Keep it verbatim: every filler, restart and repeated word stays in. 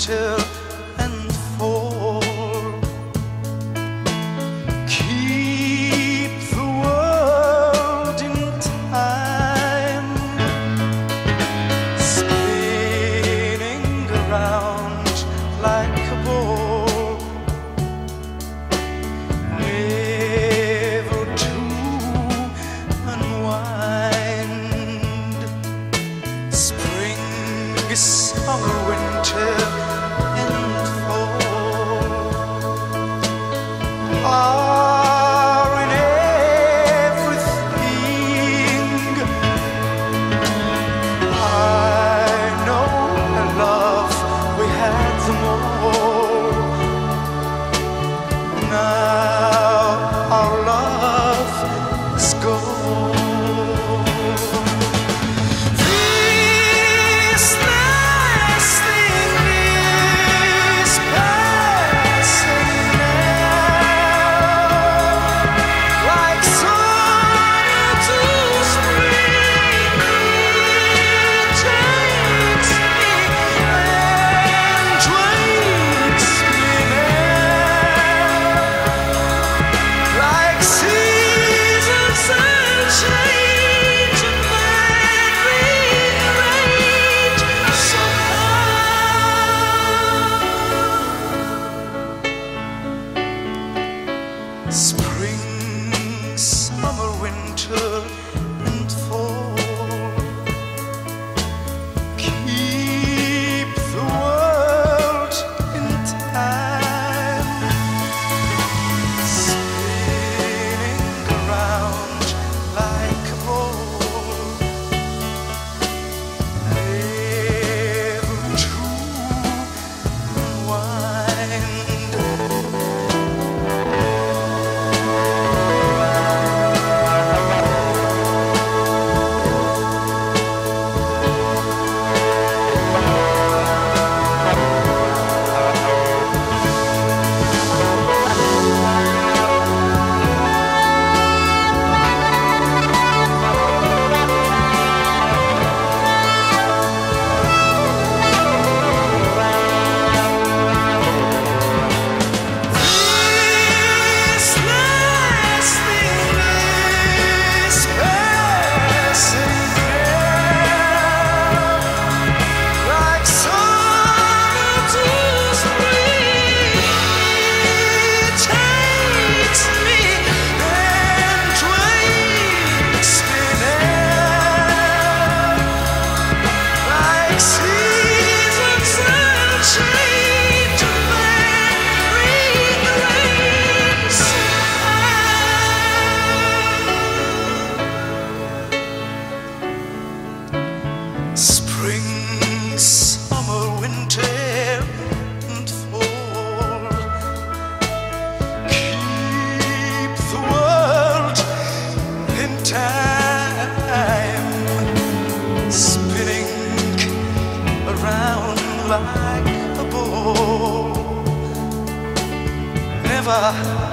winter and fall. Keep the world in time, spinning around like a ball, never to unwind. Spring, summer, winter, and fall are in everything. I know and love, we had them all. Now our love is gone. Spring, summer, winter, and fall. Keep the world in time, spinning around like a ball, never to unwind. Spring, summer, winter, and fall. Keep the world in time, spinning around like a ball, never